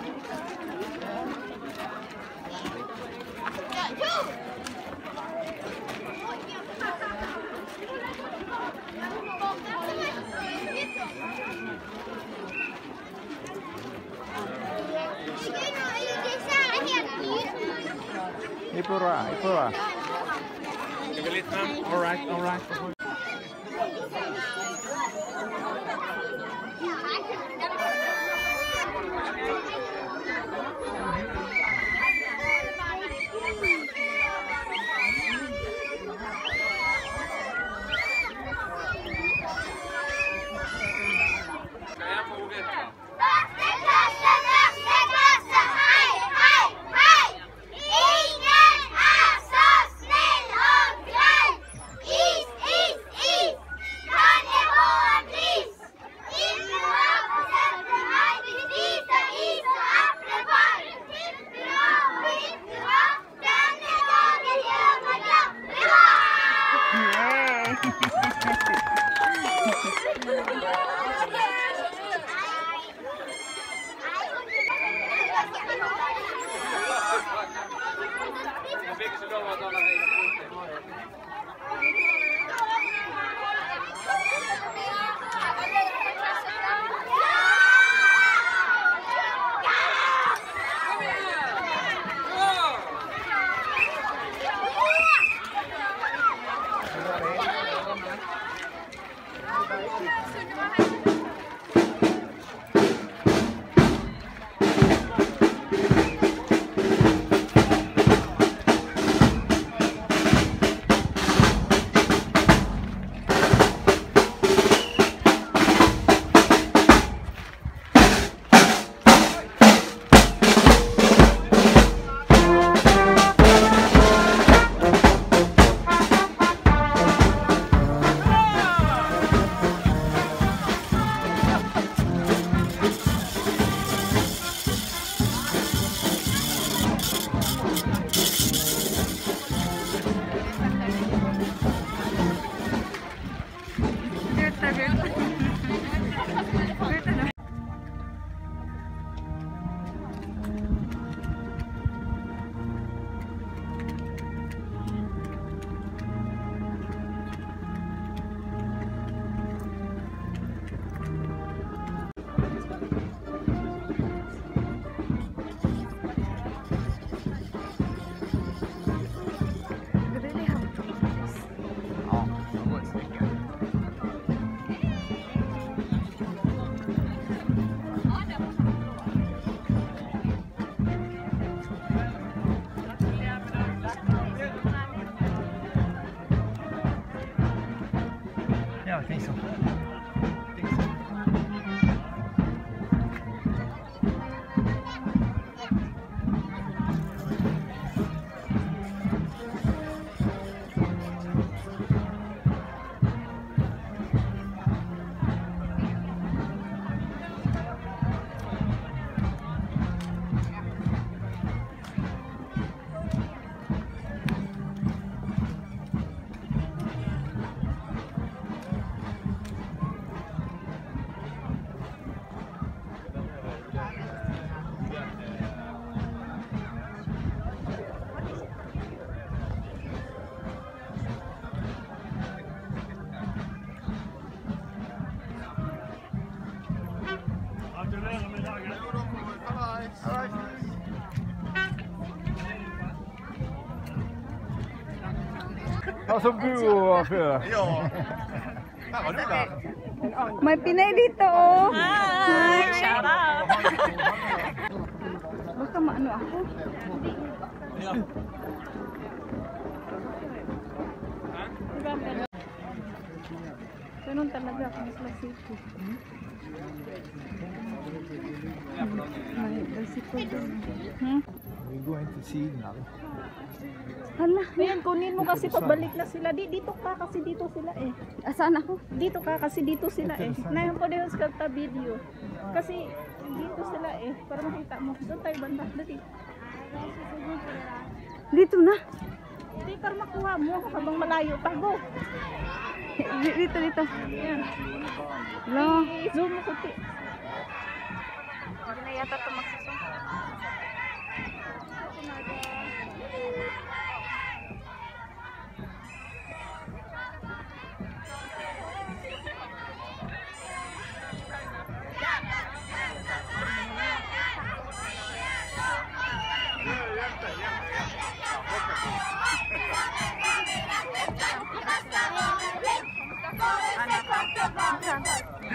Ipura. Alright. I think so. Som du før. Ja. Her var du der. May Pinay dito, oh. Hi! Shout out! Baka maano ako. Ja. Ganun talaga ako mas lasito. We going to see now. Hala, Ayan, kunin mo kasi pagbalik na sila. Dito ka kasi dito sila eh. asaan ako? Dito ka kasi dito sila eh. Ngayon po din sa video. Kasi dito sila eh. Para makita mo. Doon tayo banda. Dito. Dito na. Hindi para makuha mo habang malayo pa. Go. Dito. Ayan. Hello. Zoom mo kuti. Hindi na yata ito magsusong.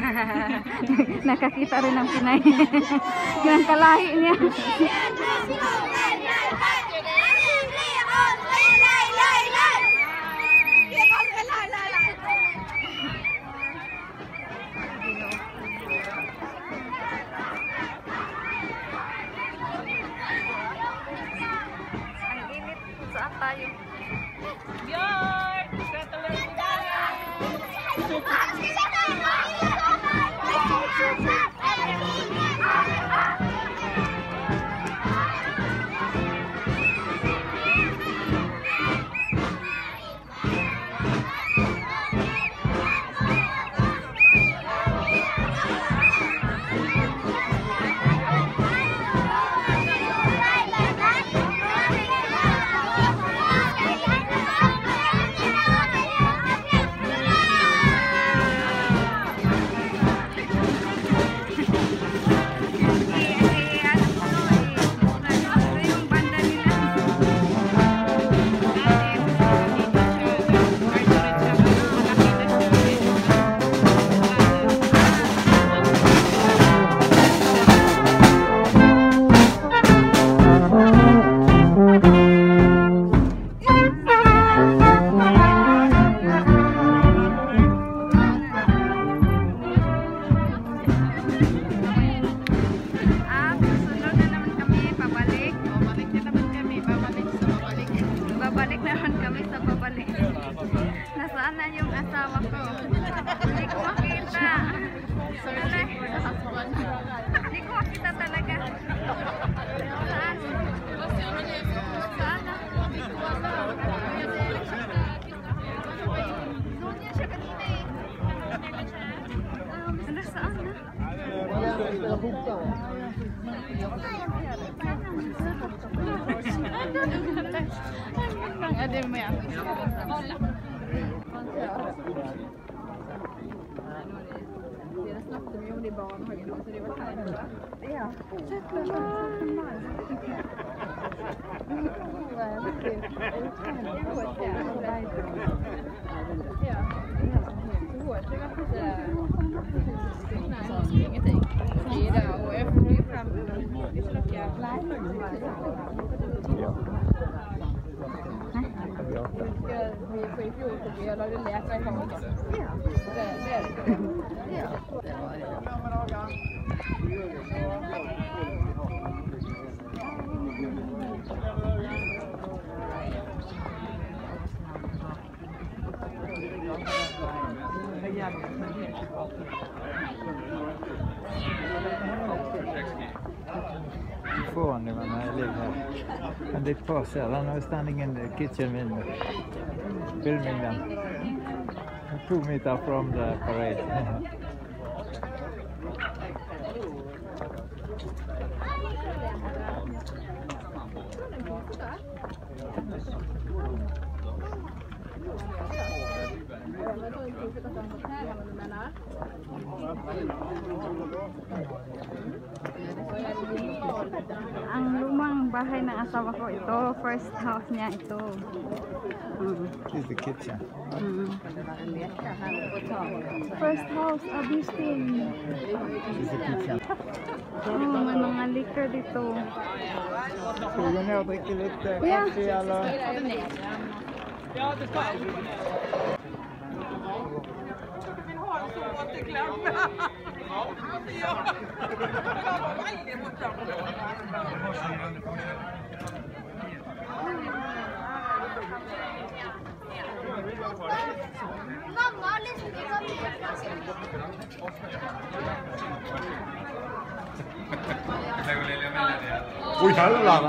Nakakita rin ng Pinay. Yung kalahi niya. Ang init. Saan tayo? Babalik naman kami sa babalik. Nasaan na yung asawa ko? Hindi ko makita. Hindi ko makita talaga. Saan? Saan na? Doon yan siya kanina eh. Nasaan na? Ada mo yan. Before when I live here, and they pass here, and I was standing in the kitchen window, filming them. 2 meters from the parade. Ang lumang bahay ng asawa ko ito. First house niya ito. This is the kitchen. First house, Augustine. This is the kitchen. May mga liquor dito. Ska vi ner och dricka lite Ja. kaffe eller? Ui, helvete!